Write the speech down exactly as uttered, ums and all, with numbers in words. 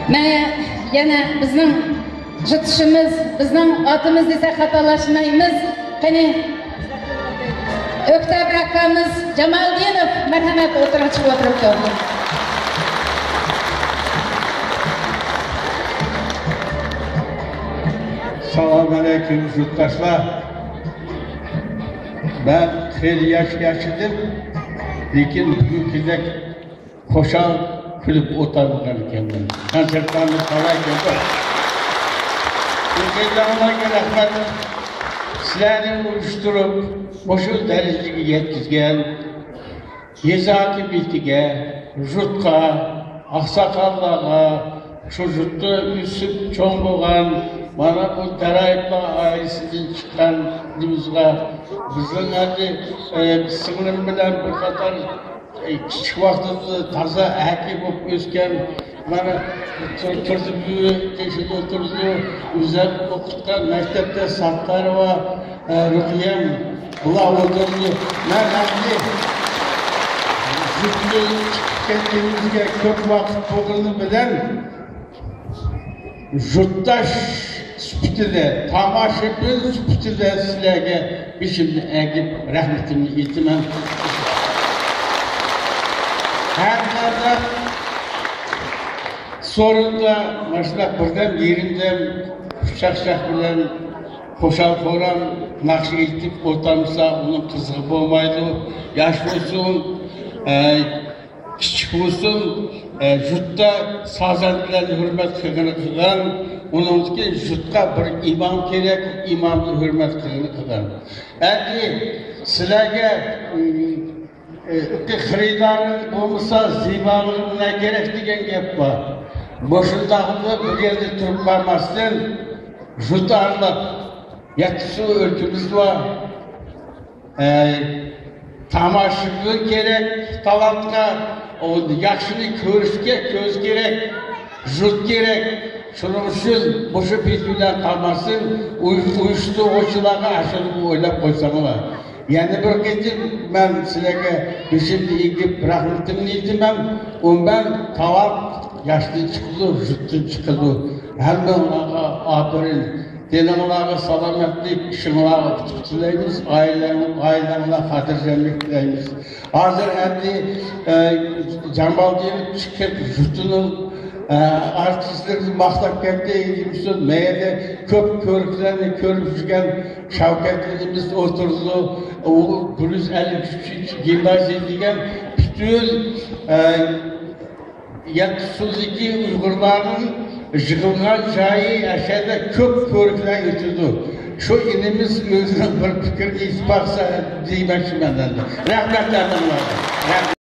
Mana yana bizning jutishimiz, bizning otimiz desa xatolashmaymiz. Qani Oktabr akamiz Jamaldinov marhamat o'tirib chiqib o'tiribdi. Assalomu alaykum yurtdoshlar. Ben xeyli yaş yaşadım. Lekin bugünkidek koşan kulüp otarlıklar ekanman. Konsertlarimiz qalay bo'ldi. Sizlarga rahmat. Sizlarni uyushtirib, o'sha darajaga yetkazgan Yezaki Bitiga, Jutqa, Aqsoqollarga, shu jutda o'sib cho'ng bo'lgan mana bu Tarayevlar oilasidan chiqqanimizga bizning hali singlim bilan bir qator kichik vaqtimizda toza aka bo'lib o'sgan mana turdi teshida o'tirdi o'zlab o'qitgan maktabda Sattarova Ruhiyam bular o'tirdi. Men hali jutni ketganimizga ko'p vaqt bo'lgani bilan jutdash süpütüde, tamaşıbın süpütüde sizlerge bir şimdi egip rahmetimi itimem. Her nerede sorunda başlak buradan yerimden şak-şak bilen koşal koran nakşı itip ortamıza onun kızığı olmaydı. Yaş olsun, e, küçük olsun, e, jutda sazandilerini hürmet kılgını kılgan. Onunki jutqa bir imam kerak, imamni hurmat qilishni qilgan. Endi sizlarga xaridaringiz bo'lmasa, ziboligi bilan kerak degan gap bor. Boshindag'ini bir yerda turib qolmasdan jut arlab, yatsu o'lchimiz bor. Tomoshabin kerak, talantga, yaxshini ko'rishga ko'z kerak, jut kerak. Şunun için boşu bitkiler kalmasın, uyuştu oçularına aşırı oylap koysanlar. Yani bir gece ben sizlere bir şimdi ilgip rahmetimini itimem, ondan tavak yaşlı çıkıldı, jüttü çıkıldı. Hemen onlara aferin, denimlerine salametlik, şınlara tutulayımız, ailelerine hatırcanlık dileyimiz. Hazır endi Jamaldinov çıkıp jüttünün artistlerimiz maqtab ketdi, deyimsiz, meyde köp körüklerini körüp жүрген Şavketlerimiz oturdu, o bir yüz elli üç gimnaziya degan bütün yetisuzdaki Uygurların yığılgan joyi aşağıda köp körükler ötürdü. Şu inimiz özünün bir fikrini ispatsa deymişim benden de. Rahmetlerden var.